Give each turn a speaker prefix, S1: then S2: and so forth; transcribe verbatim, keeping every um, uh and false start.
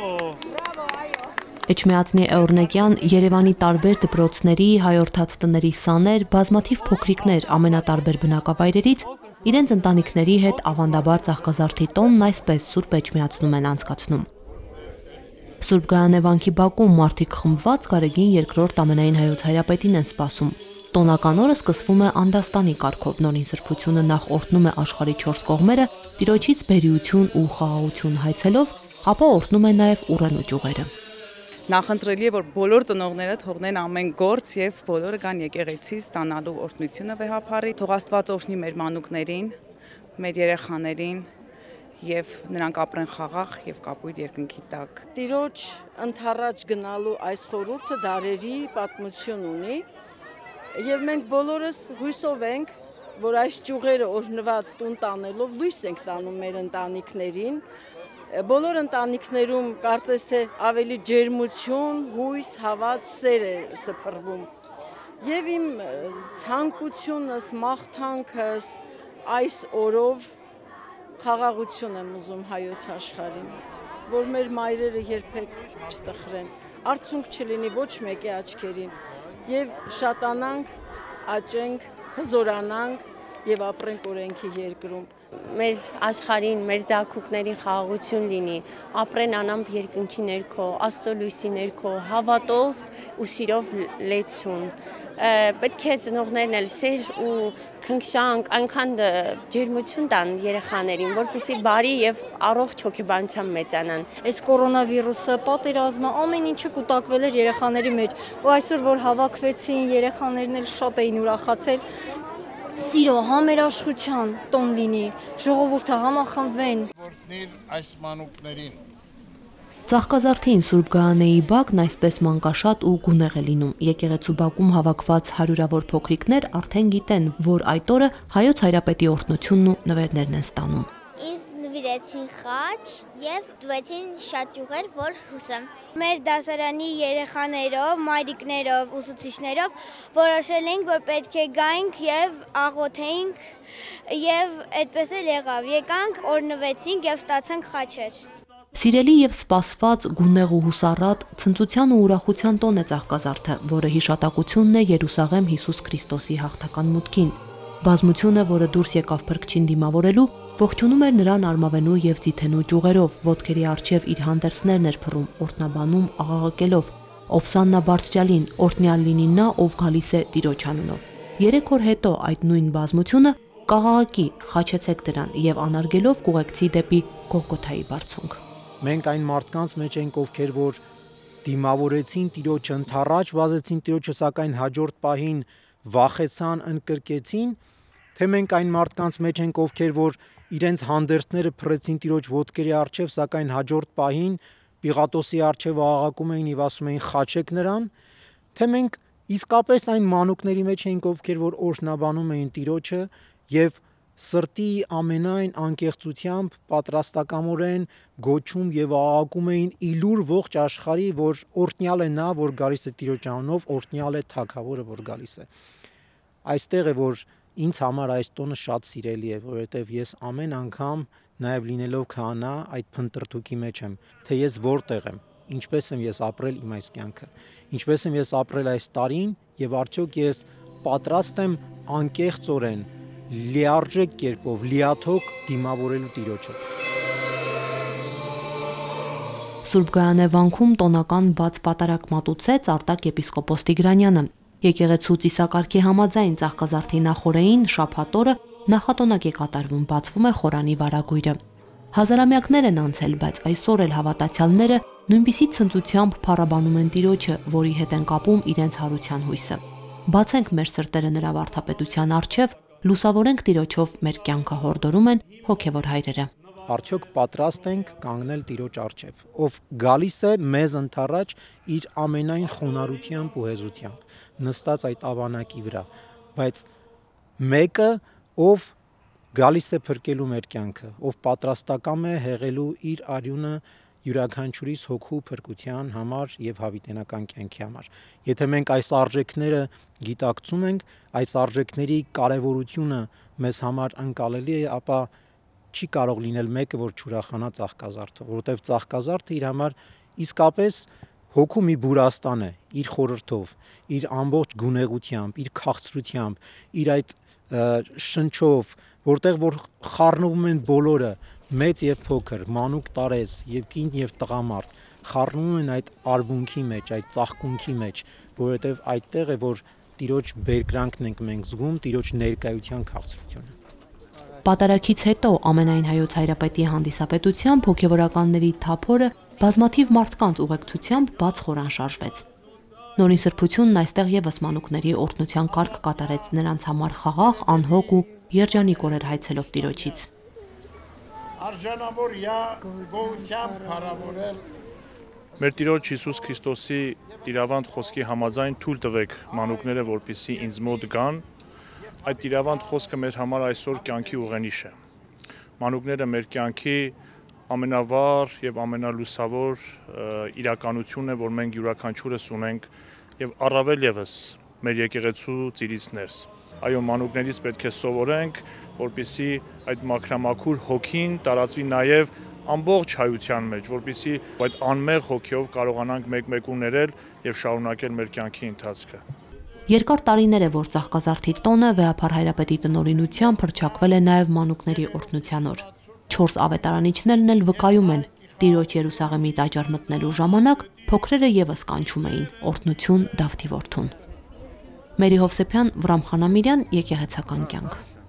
S1: Էջմիածնի Էորնեկյան, Երևանի տարբեր դպրոցների, հայորդաց տների սաներ, բազմաթիվ փոքրիկներ ամենատարբեր բնակավայրերից իրենց ընտանիքների հետ ավանդաբար Ծաղկազարդի տոնն այսպես Սուրբ Էջմիածնում են անցկացնում։ Սուրբ Գայանե վանքի բակում մարդիկ խմբված Գարեգին երկրորդ ամենայն հայոց հայրապետին են սպասում։ Տոնական օրը սկսվում է անդաստանի կարգով, նորին սրբությունը նախ օրհնում է աշխարհի չորս կողմերը, Տիրոջից բերիություն ու խաղաղություն հայցելով, ապա օրհնում է նաև ուռեն ու ճյուղերը։
S2: Նախընտրելի է, որ բոլոր ծնողները թողնեն ամեն գործ եւ բոլորը գան եկեղեցի ստանալու օրհնությունը վեհափառի։ Թող Աստված օրհնի մեր մանուկներին, մեր երեխաներին եւ նրանք ապրեն խաղաղ եւ կապույտ երկնքի տակ։
S3: Տիրոջ ընթառաջ գնալու այս խորհուրդը դարերի պատմություն ունի եւ մենք բոլորս հույսով ենք, որ այս ճյուղերը օրհնված տուն տանելով լույս ենք տանում մեր ընտանիքներին։ Բոլոր ընտանիքներում կարծես թե ավելի ջերմություն, հույս, հավատ, սեր է սփռվում։ Եվ իմ ցանկությունս, մաղթանքս այս օրով խաղաղություն եմ ուզում հայոց աշխարհին, որ մեր մայրերը երբեք չտխրեն, արցունք չլինի ոչ մեկի աչքերին, եւ շատանանք, աճենք, հզորանանք եւ ապրենք օրենքի երկրում։
S4: Մեր աշխարհին, մեր ձագուկներին խաղաղություն լինի, ապրեն անամպ երկնքի ներքո, Աստծո լույսի ներքո, հավատով ու սիրով լեցուն։ Պետք է ծնողներն էլ սեր ու քնքշանք, այնքան ջերմություն տան երեխաներին, որպեսզի բարի եւ առողջ հոգեբանությամբ մեծանան։
S5: Այս կորոնավիրուսը, պատերազմը, ամեն ինչը կուտակվել էր երեխաների մեջ, ու այսօր որ հավաքվեցին, երեխաներն էլ շատ էին ուրախացել։ Սիրո, համերաշխության տոն լինի, ժողովուրդը համախմբվեն։
S6: Օրհնիր այս մանուկներին։
S1: Ծաղկազարդին Սուրբ Գայանեի բակն այսպես մանկաշատ ու գունեղ է լինում։ Եկեղեցու բակում հավաքված հարյուրավոր փոքրիկներ արդեն գիտեն, որ այդ օրը հայոց հայրապետի օրհնությունն ու նվերներն են ստանում։
S7: Ինձ նվիրեցին խաչ եւ տվեցին շատ ճյուղեր, որ հուսեմ։ Մեր դասարանի երեխաներով, մայրիկներով, ուսուցիչներով որոշել ենք, որ պետք է գայինք եւ աղոթեինք եւ այդպես էլ եղավ։ Եկանք, օրհնվեցինք եւ ստացանք խաչեր։
S1: Սիրելի եւ սպասված գունեղ ու հուսառատ ցնծության ու ուրախության տոն է Ծաղկազարդը, որը հիշատակությունն է Երուսաղեմ Հիսուս Քրիստոսի հաղթական մուտքին։ Բազմությունը, որը դուրս եկավ փրկչին դիմավորելու, ողջունում էր նրան արմավենու եւ ձիթենու ճյուղերով, ոտքերի առջև իր հանդերձներն էր փռում, օրհնաբանում աղաղակելով. Ովսաննա Բարձրյալին, օրհնյալ լինի նա, ով գալիս է Տիրոջ անունով։ Երեք օր հետո այդ նույն բազմությունը կաղաղակի, խաչեցեք դրան եւ անարգելով կուղեկցի դեպի Գողգոթայի բարձունք։
S8: Մենք այն մարդկանց մեջ ենք, ովքեր որ դիմավորեցին Տիրոջը ընթառաջ, վազեցին Տիրոջը, սակայն հաջորդ պահին վախեցան, ընկրկեցին, թե մենք այն մարդկանց մեջ ենք, ովքեր որ իրենց հանդերձները փռեցին Տիրոջ ոտքերի առջև, սակայն հաջորդ պահին Պիղատոսի առջև աղաղակում էին եւ ասում էին խաչեք նրան, թե մենք իսկապես այն մանուկների մեջ ենք, ովքեր որ օրհնաբանում էին Տիրոջը եւ սրտի ամենայն անկեղծությամբ պատրաստակամորեն գոչում եւ աղաղակում էին իլուր ողջ աշխարհի, որ օրհնյալ է նա, որ գալիս է Տիրոջ անունով, օրհնյալ է Թագավորը, որ գալիս է։ Այստեղ է, որ ինձ համար այս տոնը շատ սիրելի է, որովհետև ես ամեն անգամ, նաև լինելով քահանա, այդ փնտրտուքի մեջ եմ, թե ես որտեղ եմ, ինչպես եմ ես ապրել իմ այս կյանքը, ինչպես եմ ես ապրել այս տարին եւ արդյոք ես պատրաստ եմ անկեղծորեն, լիարժեք կերպով, լիաթոք դիմավորելու Տիրոջը։
S1: Սուրբ Գայանե վանքում տոնական բաց պատարակ մատուցեց Արտակ եպիսկոպոս Տիգրանյանը։ Եկեղեցու ծիսակարգի համաձայն Ծաղկազարդի նախօրեին շաբաթ օրը նախատոնակ է կատարվում, բացվում է խորանի վարագույրը։ Հազարամյակներ են անցել, բայց այսօր էլ հավատացյալները նույնպիսի ցնծությամբ փառաբանում են Տիրոջը, որի հետ են կապում իրենց հարության հույսը։ Բացենք մեր սրտերը նրա վարդապետության առջև, լուսավորենք Տիրոջով մեր կյանքը, հորդորում են հոգևոր հայրերը։
S8: Արդյոք պատրաստ ենք կանգնել Տիրոջ առջև, ով գալիս է մեզ ընթառաջ իր ամենայն խոնարհությամբ ու հեզությամբ, նստած այդ ավանակի վրա, բայց մեկը, ով գալիս է փրկելու մեր կյանքը, ով պատրաստակամ է հեղելու իր արյունը յուրաքանչյուրիս հոգու փրկության համար եւ հավիտենական կյանքի համար։ Եթե մենք այս արժեքները գիտակցում ենք, այս արժեքների կարեւորությունը մեզ համար ընկալելի է, ապա չի կարող լինել մեկը, որ չուրախանա ծաղկազարդը, որովհետև ծաղկազարդը իր համար իսկապես հոգու մի բուրաստան է, իր խորհրդով, իր ամբողջ գունեղությամբ, իր քաղցրությամբ, իր այդ շնչով, որտեղ որ խառնվում են բոլորը, մեծ եւ փոքր, մանուկ տարեց, եւ կին եւ տղամարդ, խառնվում են այդ արբունքի մեջ, այդ ծաղկունքի մեջ, որովհետև այդտեղ է, որ Տիրոջ բերկրանքն ենք մենք զգում, Տիրոջ ներկայության քաղցրությունը։
S1: Պատարագից հետո ամենայն հայոց հայրապետի հանդիսապետությամբ հոգևորականների թափորը բազմաթիվ մարդկանց ուղեկցությամբ բաց խորան շարժվեց։ Նորին սրբությունն այստեղ եւս մանուկների օրհնության կարգ կատարեց նրանց համար խաղաղ, անհոգ ու երջանիկ օրեր հայցելով Տիրոջից։
S6: Արժանավոր յա գոհությամբ փառավորել
S9: Մեր Տիրոջ Հիսուս Քրիստոսի տիրավանդ խոսքի համաձայն թույլ տվեք մանուկները, որպեսզի ինձ մոտ գան, այդ տիրավանդ խոսքը մեր համար այսօր կյանքի ուղենիշ է։ Մանուկները մեր կյանքի ամենավառ եւ ամենալուսավոր իրականությունն է, որ մենք յուրաքանչյուրս ունենք եւ առավել եւս մեր եկեղեցու ծիրից ներս։ Այո, մանուկներից պետք է սովորենք, որպեսզի այդ մաքրամաքուր հոգին տարածվի նաեւ ամբողջ հայության մեջ, որպեսզի այդ անմեղ հոգիով կարողանանք մեկ-մեկու ներել եւ շարունակել մեր կյանքի ընթացքը։
S1: Երկար տարիներ է, որ Ծաղկազարդի տոնը Վեհափար Հայրապետի տնօրինությամբ հռչակվել է նաեւ մանուկների օրհնության օր։ Չորս ավետարանիչներն էլ վկայում են, Տիրոջ Երուսաղեմի տաճար մտնելու ժամանակ փոքրերը եւս կանչում էին օրհնություն Դավթի որդուն։ Մերի Հովսեփյան, Վրամ Խանամիրյան, Եկեղեցական կյանք։